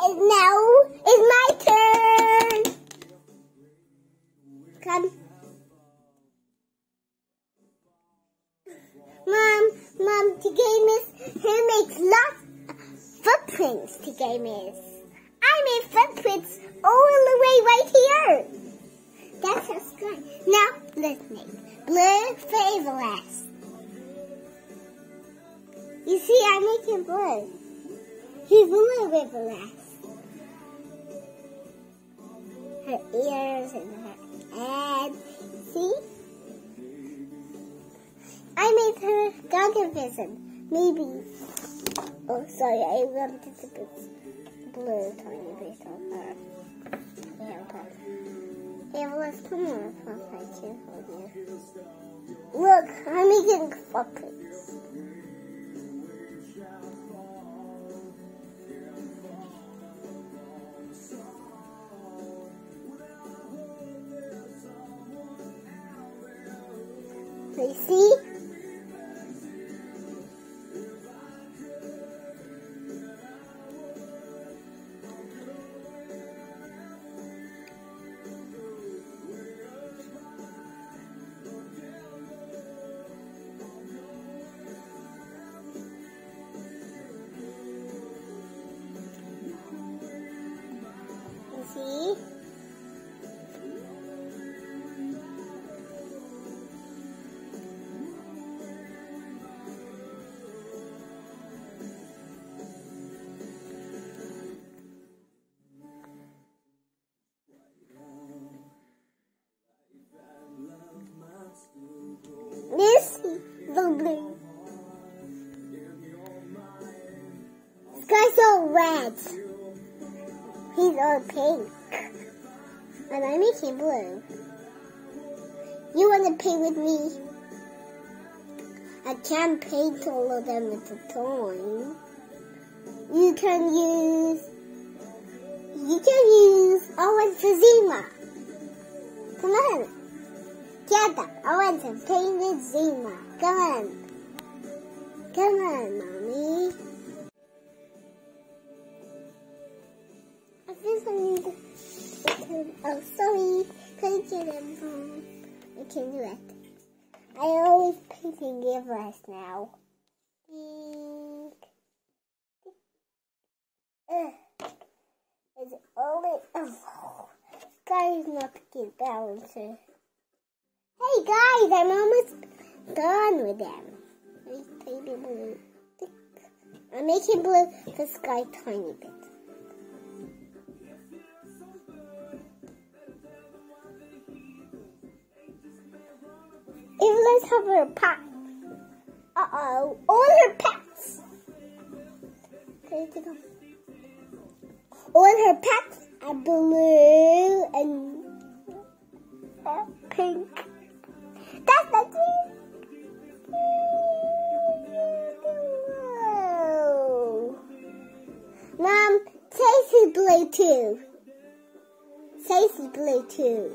Now it's my turn. Come. Mom, today Miss here makes lots of footprints today, Miss. I made footprints all the way right here. That's how good. Now, let's make blue favorless. You see, I'm making blue. He's blue favorless. Her ears and her head. See? I made her dog vision. Maybe. Oh, sorry, I wanted to put blue tiny bit on her. Yeah, but it was come on, I can't hold you. Look, I'm making footprints. You see? See? This is the blue. This guy's all red. He's all pink. And I'm making blue. You want to paint with me? I can't paint all of them at a time. You can use orange for Zima. Come on. Together. I want to paint with Zima. Come on. Come on, Mommy. I think I need to... Oh, sorry. Couldn't get it wrong. I can do it. I always painting givers now. It's always... Oh, guys, not getting balancer. Hey guys, I'm almost done with them. Baby blue. I'm making blue the sky tiny bit. Let's have her pet. Uh-oh, all her pets. All her pets are blue and pink. That's the thing. Mom, Stacy's blue too. Stacy's blue too.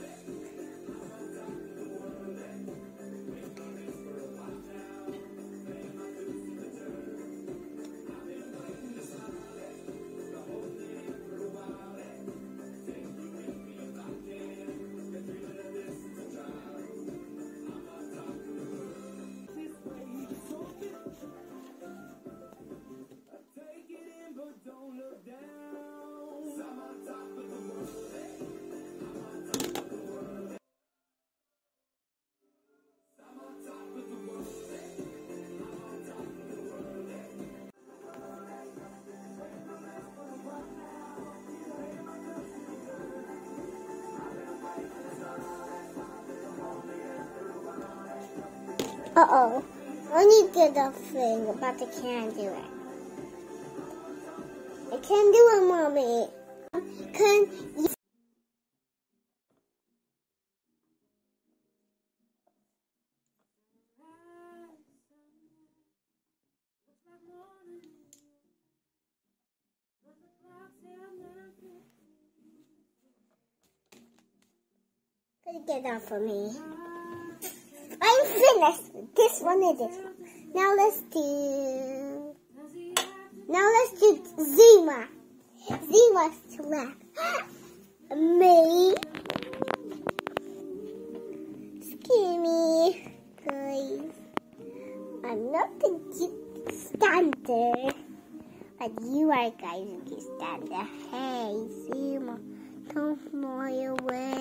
Uh-oh. I need to get the thing, but I can't do it. I can't do it, Mommy. Can you... Can you get that for me? I'm finished with this one and this one. Now let's do Zima. He wants to laugh. Me? Excuse me, please. I'm not the cute stander, but you are guys who can stand there. Hey, Zuma, don't fly away.